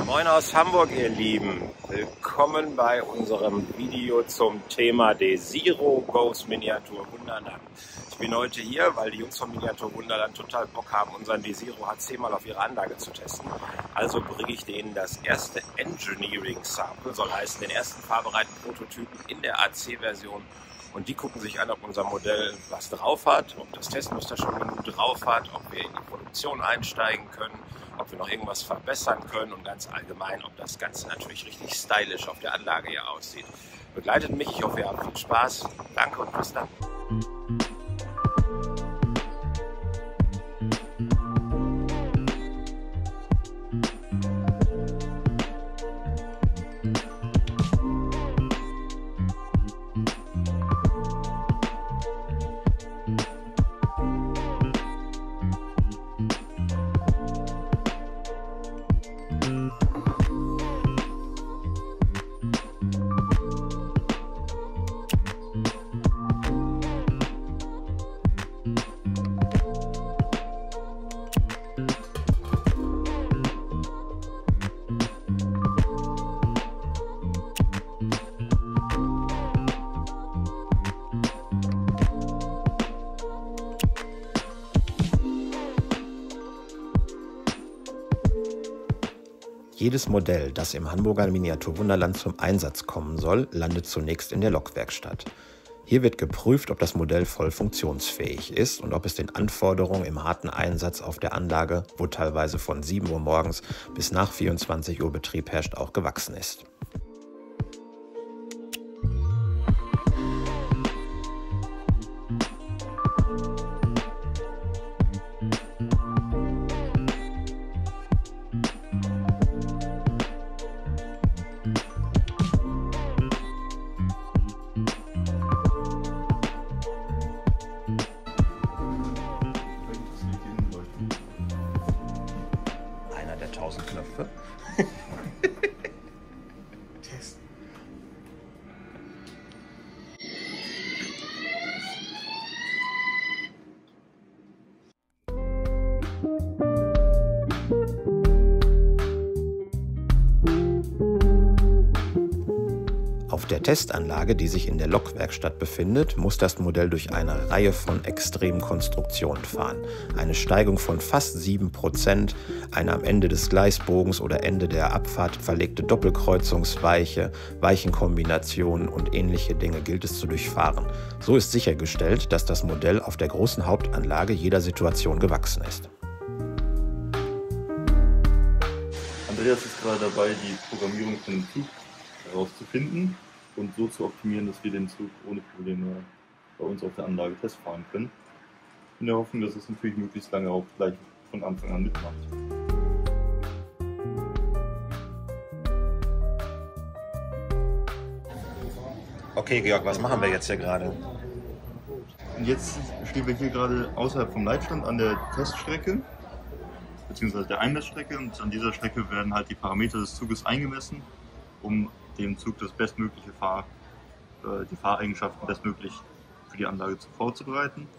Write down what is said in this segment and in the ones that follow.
Moin aus Hamburg, ihr Lieben. Willkommen bei unserem Video zum Thema Desiro Goes Miniatur Wunderland. Ich bin heute hier, weil die Jungs von Miniatur Wunderland total Bock haben, unseren Desiro HC mal auf ihre Anlage zu testen. Also bringe ich denen das erste Engineering Sample, soll heißen den ersten fahrbereiten Prototypen in der AC-Version. Und die gucken sich an, ob unser Modell was drauf hat, ob das Testmuster schon genug drauf hat, ob wir in die Produktion einsteigen können, ob wir noch irgendwas verbessern können und ganz allgemein, ob das Ganze natürlich richtig stylisch auf der Anlage hier aussieht. Begleitet mich, ich hoffe, ihr habt viel Spaß. Danke und bis dann. Jedes Modell, das im Hamburger Miniatur Wunderland zum Einsatz kommen soll, landet zunächst in der Lokwerkstatt. Hier wird geprüft, ob das Modell voll funktionsfähig ist und ob es den Anforderungen im harten Einsatz auf der Anlage, wo teilweise von 7 Uhr morgens bis nach 24 Uhr Betrieb herrscht, auch gewachsen ist. Der 1000 Knöpfe. Test. Auf der Testanlage, die sich in der Lokwerkstatt befindet, muss das Modell durch eine Reihe von extremen Konstruktionen fahren. Eine Steigung von fast 7%, eine am Ende des Gleisbogens oder Ende der Abfahrt verlegte Doppelkreuzungsweiche, Weichenkombinationen und ähnliche Dinge gilt es zu durchfahren. So ist sichergestellt, dass das Modell auf der großen Hauptanlage jeder Situation gewachsen ist. Andreas ist gerade dabei, die Programmierung von dem Zug herauszufinden und so zu optimieren, dass wir den Zug ohne Probleme bei uns auf der Anlage testfahren können. In der Hoffnung, dass es natürlich möglichst lange auch gleich von Anfang an mitmacht. Okay, Georg, was machen wir jetzt hier gerade? Und jetzt stehen wir hier gerade außerhalb vom Leitstand an der Teststrecke, beziehungsweise der Einmessstrecke, und an dieser Strecke werden halt die Parameter des Zuges eingemessen, um dem Zug das bestmögliche die Fahreigenschaften bestmöglich für die Anlage vorzubereiten.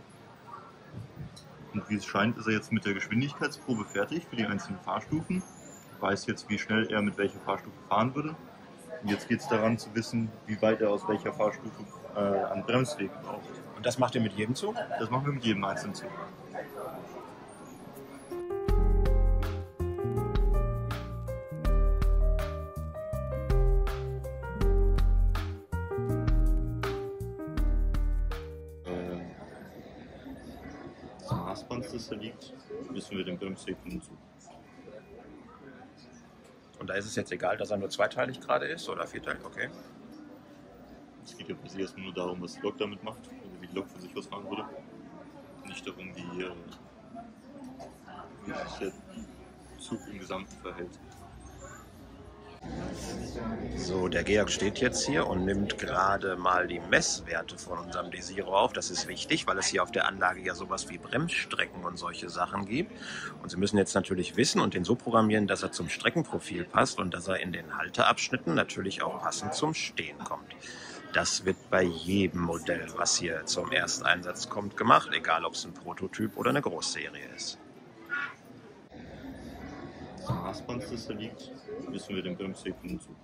Und wie es scheint, ist er jetzt mit der Geschwindigkeitsprobe fertig für die einzelnen Fahrstufen. Weiß jetzt, wie schnell er mit welcher Fahrstufe fahren würde. Und jetzt geht es daran zu wissen, wie weit er aus welcher Fahrstufe an Bremsweg braucht. Und das macht ihr mit jedem Zug? Das machen wir mit jedem einzelnen Zug. Maßband, das da liegt, wissen wir den Bremsweg von dem Zug. Und da ist es jetzt egal, dass er nur zweiteilig gerade ist oder vierteilig, okay? Es geht ja per se erstmal nur darum, was die Lok damit macht, also wie die Lok von sich aus fahren würde. Nicht darum, wie sich der Zug im Gesamten verhält. So, der Georg steht jetzt hier und nimmt gerade mal die Messwerte von unserem Desiro auf. Das ist wichtig, weil es hier auf der Anlage ja sowas wie Bremsstrecken und solche Sachen gibt. Und Sie müssen jetzt natürlich wissen und den so programmieren, dass er zum Streckenprofil passt und dass er in den Halteabschnitten natürlich auch passend zum Stehen kommt. Das wird bei jedem Modell, was hier zum Ersteinsatz kommt, gemacht, egal ob es ein Prototyp oder eine Großserie ist. des Maßbands, das da liegt, messen wir den bremswirkenden Zug.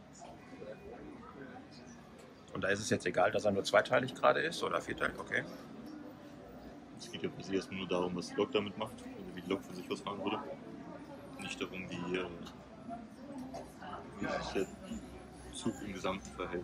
Und da ist es jetzt egal, dass er nur zweiteilig gerade ist oder vierteilig? Okay. Es geht ja per se erstmal nur darum, was die Lok damit macht, also wie die Lok für sich ausfahren würde. Nicht darum, wie sich der Zug im Gesamten verhält.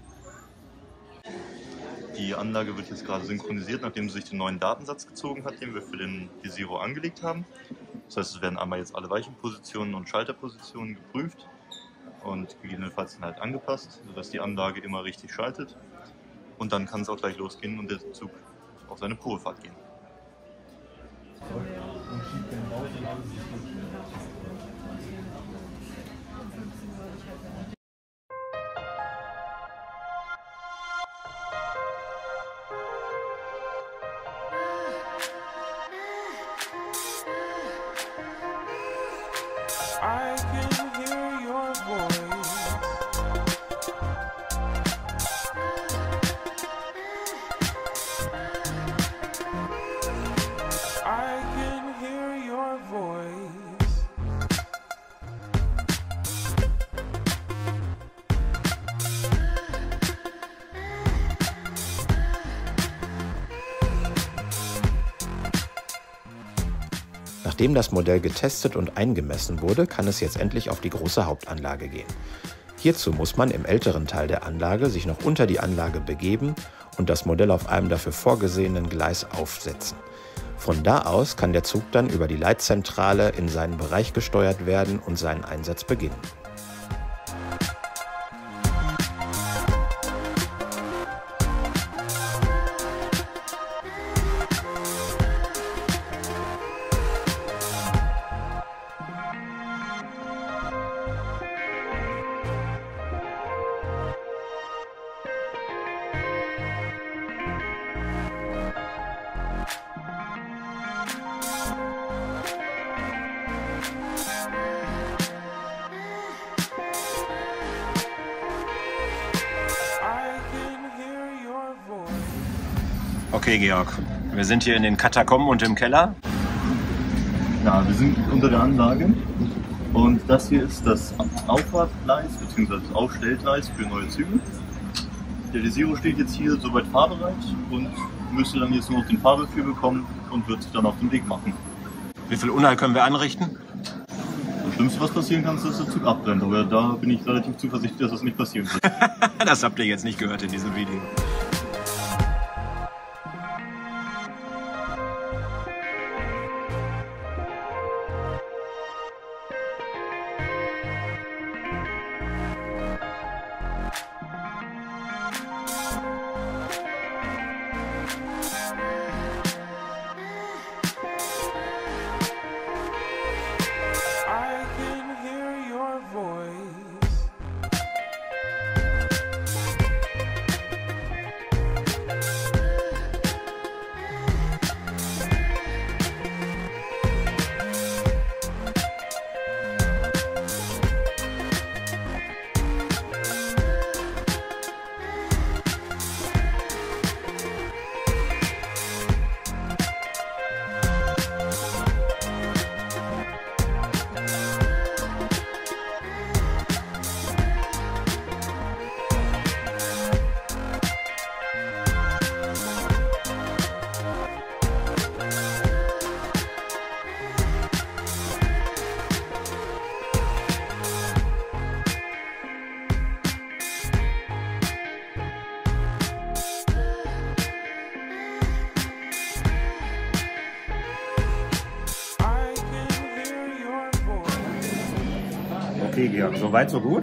Die Anlage wird jetzt gerade synchronisiert, nachdem sie sich den neuen Datensatz gezogen hat, den wir für den D-Zero angelegt haben. Das heißt, es werden einmal jetzt alle Weichenpositionen und Schalterpositionen geprüft und gegebenenfalls dann halt angepasst, sodass die Anlage immer richtig schaltet. Und dann kann es auch gleich losgehen und der Zug auf seine Probefahrt gehen. I can hear your voice. I can hear your voice. Nachdem das Modell getestet und eingemessen wurde, kann es jetzt endlich auf die große Hauptanlage gehen. Hierzu muss man im älteren Teil der Anlage sich noch unter die Anlage begeben und das Modell auf einem dafür vorgesehenen Gleis aufsetzen. Von da aus kann der Zug dann über die Leitzentrale in seinen Bereich gesteuert werden und seinen Einsatz beginnen. Okay, Georg, wir sind hier in den Katakomben und im Keller. Ja, wir sind unter der Anlage und das hier ist das Auffahrtgleis bzw. das Aufstellgleis für neue Züge. Der D-Zero steht jetzt hier soweit fahrbereit und müsste dann jetzt nur noch den Fahrbefehl bekommen und wird sich dann auf den Weg machen. Wie viel Unheil können wir anrichten? Das Schlimmste, was passieren kann, ist, dass der Zug abbrennt, aber da bin ich relativ zuversichtlich, dass das nicht passieren wird. Das habt ihr jetzt nicht gehört in diesem Video. I can hear your voice. Okay, Georg, so weit, so gut?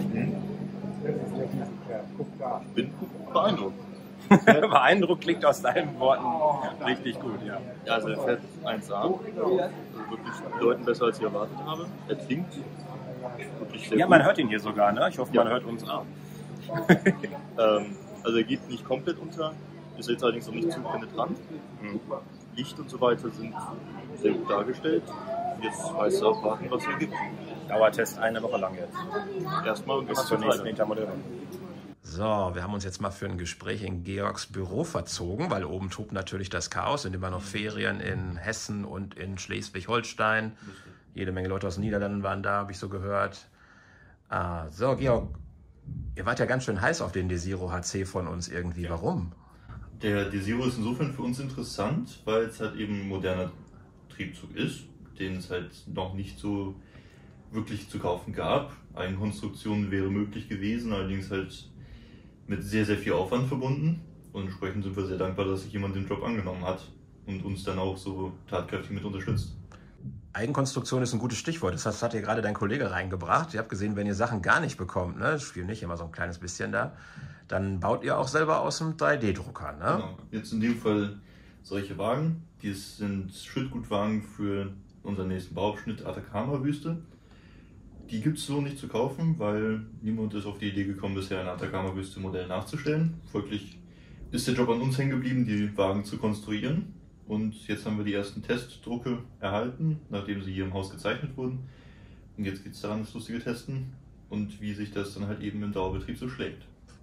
Ich bin beeindruckt. Beeindruckt klingt aus deinen Worten richtig gut, ja. Ja, also er fährt 1A, also wirklich bedeutend besser als ich erwartet habe. Er klingt wirklich sehr Ja, gut. man hört ihn hier sogar, ne? Ich hoffe, Ja. man hört uns auch. Also er geht nicht komplett unter, ist jetzt allerdings noch nicht zu penetrant. Licht und so weiter sind sehr gut dargestellt. Jetzt heißt es auch warten, was hier gibt. Dauertest eine Woche lang jetzt. Erstmal und Bis dann zur nächsten weiter. Intermodellierung. So, wir haben uns jetzt mal für ein Gespräch in Georgs Büro verzogen, weil oben tobt natürlich das Chaos, sind immer noch Ferien in Hessen und in Schleswig-Holstein. Jede Menge Leute aus den Niederlanden waren da, habe ich so gehört. So, Georg, ihr wart ja ganz schön heiß auf den Desiro HC von uns irgendwie. Ja. Warum? Der Desiro ist insofern für uns interessant, weil es halt eben ein moderner Triebzug ist, den es halt noch nicht so wirklich zu kaufen gab. Eigenkonstruktion wäre möglich gewesen, allerdings halt mit sehr, sehr viel Aufwand verbunden. Und entsprechend sind wir sehr dankbar, dass sich jemand den Job angenommen hat und uns dann auch so tatkräftig mit unterstützt. Eigenkonstruktion ist ein gutes Stichwort. Das hat ja gerade dein Kollege reingebracht. Ihr habt gesehen, wenn ihr Sachen gar nicht bekommt, ne, das spielt nicht immer so ein kleines bisschen da, dann baut ihr auch selber aus dem 3D-Drucker. Ne? Genau. Jetzt in dem Fall solche Wagen. Die sind Schüttgutwagen für unseren nächsten Bauabschnitt Atacama-Wüste. Die gibt es so nicht zu kaufen, weil niemand ist auf die Idee gekommen, bisher ein Atacama-Wüste-Modell nachzustellen. Folglich ist der Job an uns hängen geblieben, die Wagen zu konstruieren. Und jetzt haben wir die ersten Testdrucke erhalten, nachdem sie hier im Haus gezeichnet wurden. Und jetzt geht es daran, das lustige Testen und wie sich das dann halt eben im Dauerbetrieb so schlägt.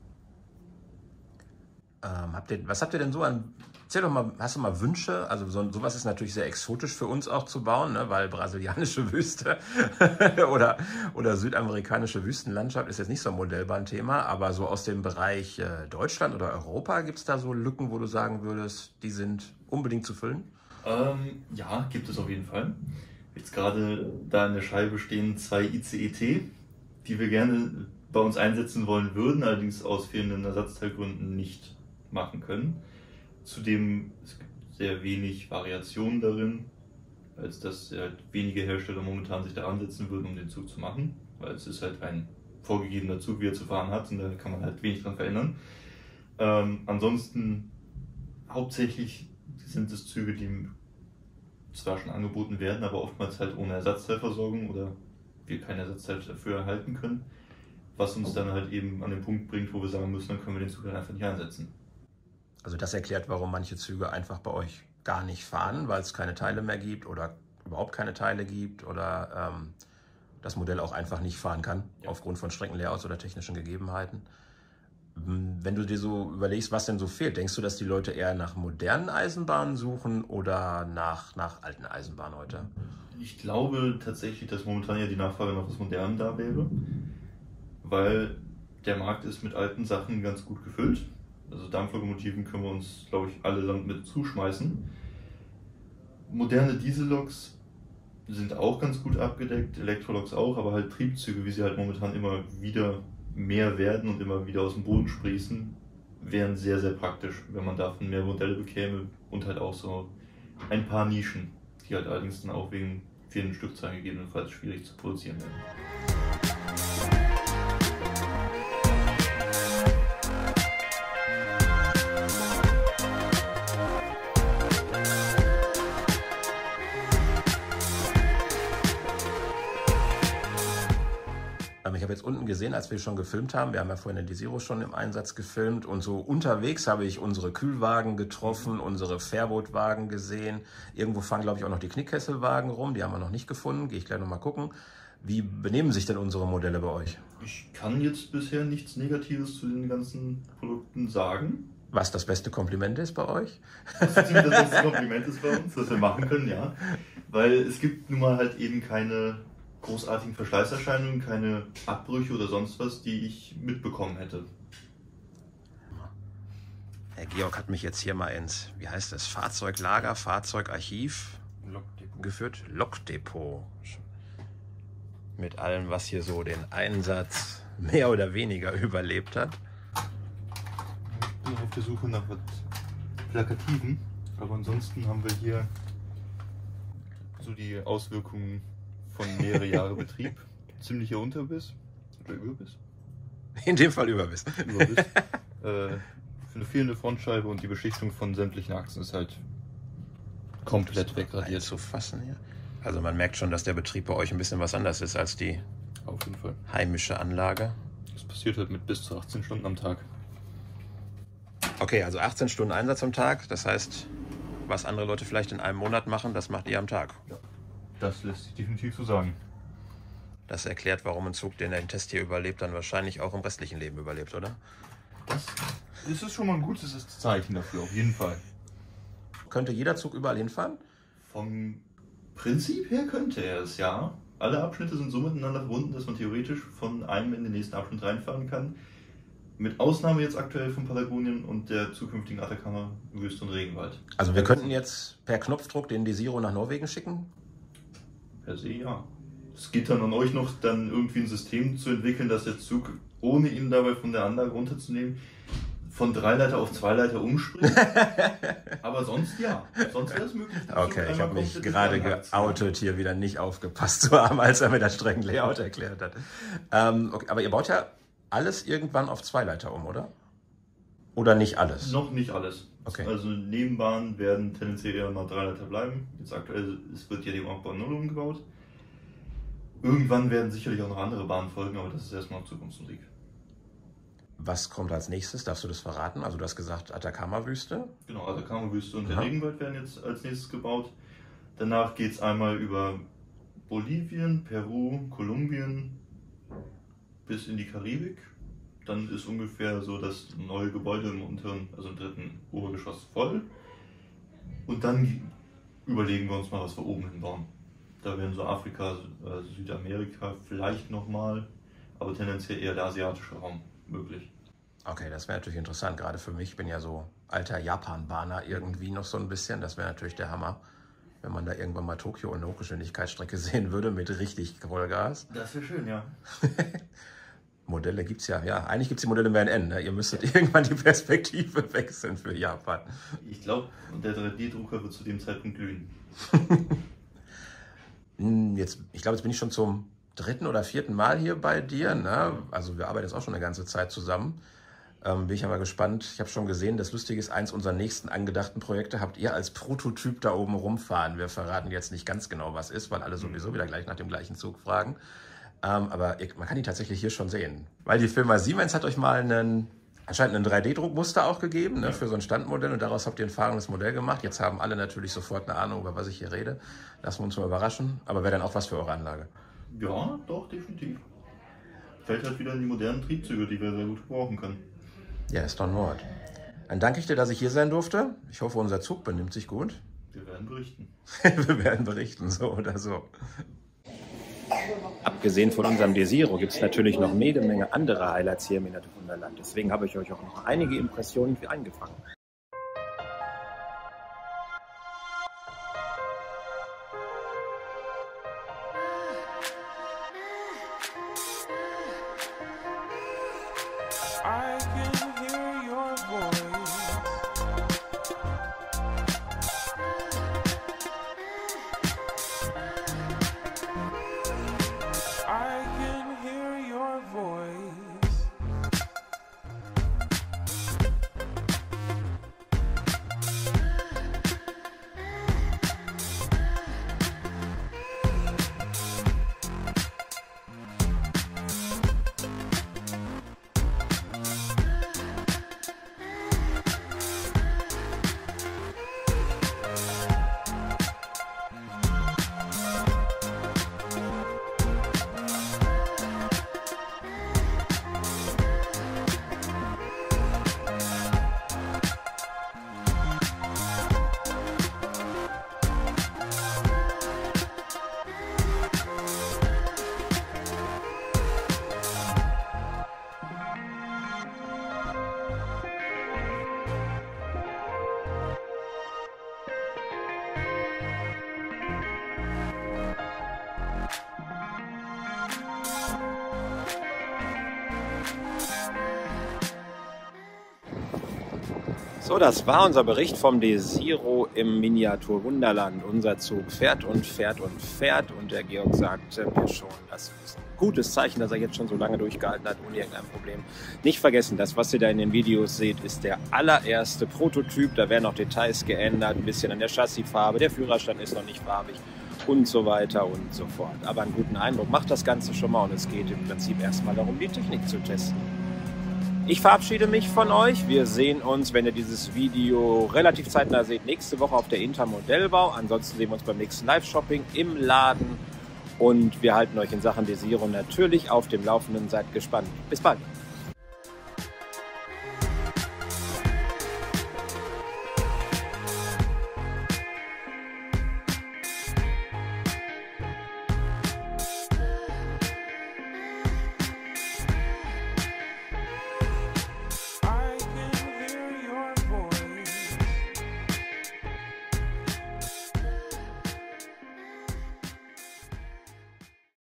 Was habt ihr denn so an... Erzähl doch mal, hast du mal Wünsche? Also sowas ist natürlich sehr exotisch für uns auch zu bauen, ne? Weil brasilianische Wüste oder südamerikanische Wüstenlandschaft ist jetzt nicht so ein Modellbahnthema, aber so aus dem Bereich Deutschland oder Europa gibt es da so Lücken, wo du sagen würdest, die sind unbedingt zu füllen? Ja, gibt es auf jeden Fall. Jetzt gerade da in der Scheibe stehen 2 ICE-T, die wir gerne bei uns einsetzen wollen würden, allerdings aus fehlenden Ersatzteilgründen nicht machen können. Zudem es gibt sehr wenig Variationen darin, als dass halt wenige Hersteller momentan sich daran setzen würden, um den Zug zu machen, weil es ist halt ein vorgegebener Zug, wie er zu fahren hat, und da kann man halt wenig dran verändern. Ansonsten hauptsächlich sind es Züge, die zwar schon angeboten werden, aber oftmals halt ohne Ersatzteilversorgung oder wir kein Ersatzteil dafür erhalten können, was uns dann halt eben an den Punkt bringt, wo wir sagen müssen, dann können wir den Zug halt einfach nicht einsetzen. Also das erklärt, warum manche Züge einfach bei euch gar nicht fahren, weil es keine Teile mehr gibt oder überhaupt keine Teile gibt oder das Modell auch einfach nicht fahren kann, ja, aufgrund von Streckenlayouts oder technischen Gegebenheiten. Wenn du dir so überlegst, was denn so fehlt, denkst du, dass die Leute eher nach modernen Eisenbahnen suchen oder nach alten Eisenbahnen heute? Ich glaube tatsächlich, dass momentan ja die Nachfrage nach was Modernem da wäre, weil der Markt ist mit alten Sachen ganz gut gefüllt. Also Dampflokomotiven können wir uns, glaube ich, allesamt mit zuschmeißen. Moderne Dieselloks sind auch ganz gut abgedeckt, Elektroloks auch, aber halt Triebzüge, wie sie halt momentan immer wieder mehr werden und immer wieder aus dem Boden sprießen, wären sehr, sehr praktisch, wenn man davon mehr Modelle bekäme und halt auch so ein paar Nischen, die halt allerdings dann auch wegen vielen Stückzahlen gegebenenfalls schwierig zu produzieren werden. Ich habe jetzt unten gesehen, als wir schon gefilmt haben, wir haben ja vorhin den Desiro schon im Einsatz gefilmt und so unterwegs habe ich unsere Kühlwagen getroffen, unsere Fairboat-Wagen gesehen. Irgendwo fahren, glaube ich, auch noch die Knickkesselwagen rum, die haben wir noch nicht gefunden, gehe ich gleich nochmal gucken. Wie benehmen sich denn unsere Modelle bei euch? Ich kann jetzt bisher nichts Negatives zu den ganzen Produkten sagen. Was das beste Kompliment ist bei euch? Was das beste Kompliment ist bei uns, das wir machen können, ja. Weil es gibt nun mal halt eben keine großartigen Verschleißerscheinungen, keine Abbrüche oder sonst was, die ich mitbekommen hätte. Herr Georg hat mich jetzt hier mal ins, wie heißt das, Fahrzeuglager, Fahrzeugarchiv geführt. Lokdepot. Mit allem, was hier so den Einsatz mehr oder weniger überlebt hat. Ich bin auf der Suche nach was Plakativen, aber ansonsten haben wir hier so die Auswirkungen von mehrere Jahre Betrieb. Ziemlicher Unterbiss oder Überbiss. In dem Fall Überbiss. Überbiss. Für eine fehlende Frontscheibe und die Beschichtung von sämtlichen Achsen ist halt komplett wegradiert. Zu fassen hier. Also man merkt schon, dass der Betrieb bei euch ein bisschen was anders ist als die auf jeden Fall heimische Anlage. Das passiert halt mit bis zu 18 Stunden am Tag. Okay, also 18 Stunden Einsatz am Tag. Das heißt, was andere Leute vielleicht in einem Monat machen, das macht ihr am Tag. Ja. Das lässt sich definitiv so sagen. Das erklärt, warum ein Zug, den den Test hier überlebt, dann wahrscheinlich auch im restlichen Leben überlebt, oder? Das ist schon mal ein gutes Zeichen dafür, auf jeden Fall. Könnte jeder Zug überall hinfahren? Vom Prinzipiell könnte er es, ja. Alle Abschnitte sind so miteinander verbunden, dass man theoretisch von einem in den nächsten Abschnitt reinfahren kann. Mit Ausnahme jetzt aktuell von Patagonien und der zukünftigen Atacama, Wüste und Regenwald. Also wir könnten jetzt per Knopfdruck den Desiro nach Norwegen schicken? Per se ja. Es geht dann an euch noch, dann irgendwie ein System zu entwickeln, dass der Zug, ohne ihn dabei von der Anlage runterzunehmen, von 3 Leiter auf 2 Leiter umspringt. Aber sonst ja. Sonst wäre es möglich. Okay, ich habe mich gerade geoutet, hier wieder nicht aufgepasst zu haben, als er mir das Streckenlayout erklärt hat. Okay, aber ihr baut ja alles irgendwann auf 2 Leiter um, oder? Oder nicht alles? Noch nicht alles. Okay. Also Nebenbahnen werden tendenziell eher noch 3 Leiter bleiben. Jetzt aktuell wird ja die Ombahn 0 umgebaut. Irgendwann werden sicherlich auch noch andere Bahnen folgen, aber das ist erstmal noch Zukunftsmusik. Was kommt als nächstes? Darfst du das verraten? Also du hast gesagt Atacama-Wüste. Genau, Atacama-Wüste und der Regenwald werden jetzt als nächstes gebaut. Danach geht es einmal über Bolivien, Peru, Kolumbien bis in die Karibik. Dann ist ungefähr so das neue Gebäude im unteren, also im 3. Obergeschoss voll. Und dann überlegen wir uns mal, was wir oben hinbauen. Da werden so Afrika, Südamerika vielleicht nochmal, aber tendenziell eher der asiatische Raum möglich. Okay, das wäre natürlich interessant, gerade für mich. Ich bin ja so alter Japan-Bahner irgendwie noch so ein bisschen. Das wäre natürlich der Hammer, wenn man da irgendwann mal Tokio und eine Hochgeschwindigkeitsstrecke sehen würde mit richtig Vollgas. Das wäre schön, ja. Modelle gibt es ja. Ja, eigentlich gibt es die Modelle mehr in N. Ne? Ihr müsstet irgendwann die Perspektive wechseln für Japan. Ich glaube, der 3D-Drucker wird zu dem Zeitpunkt glühen. Ich glaube, jetzt bin ich schon zum 3. oder 4. Mal hier bei dir. Ne? Also wir arbeiten jetzt auch schon eine ganze Zeit zusammen. Bin ich ja mal gespannt. Ich habe schon gesehen, das Lustige ist, eins unserer nächsten angedachten Projekte habt ihr als Prototyp da oben rumfahren. Wir verraten jetzt nicht ganz genau, was ist, weil alle sowieso wieder gleich nach dem gleichen Zug fragen. Aber man kann die tatsächlich hier schon sehen. Weil die Firma Siemens hat euch mal anscheinend ein 3D-Druckmuster auch gegeben, ne, für so ein Standmodell. Und daraus habt ihr ein fahrendes Modell gemacht. Jetzt haben alle natürlich sofort eine Ahnung, über was ich hier rede. Lassen wir uns mal überraschen. Aber wäre dann auch was für eure Anlage? Ja, doch, definitiv. Fällt halt wieder in die modernen Triebzüge, die wir sehr gut gebrauchen können. Ja, ist doch ein Wort. Dann danke ich dir, dass ich hier sein durfte. Ich hoffe, unser Zug benimmt sich gut. Wir werden berichten. Wir werden berichten, so oder so. Abgesehen von unserem Desiro gibt es natürlich noch jede Menge andere Highlights hier im Miniaturwunderland. Deswegen habe ich euch auch noch einige Impressionen eingefangen. I can hear your voice. I can hear your voice. So, das war unser Bericht vom Desiro im Miniaturwunderland. Unser Zug fährt und fährt und fährt und der Georg sagte mir schon, das ist ein gutes Zeichen, dass er jetzt schon so lange durchgehalten hat, ohne irgendein Problem. Nicht vergessen, das, was ihr da in den Videos seht, ist der allererste Prototyp. Da werden noch Details geändert, ein bisschen an der Chassisfarbe, der Führerstand ist noch nicht farbig und so weiter und so fort. Aber einen guten Eindruck macht das Ganze schon mal und es geht im Prinzip erstmal darum, die Technik zu testen. Ich verabschiede mich von euch. Wir sehen uns, wenn ihr dieses Video relativ zeitnah seht, nächste Woche auf der Intermodellbau. Ansonsten sehen wir uns beim nächsten Live-Shopping im Laden. Und wir halten euch in Sachen Desiro natürlich auf dem Laufenden. Seid gespannt. Bis bald.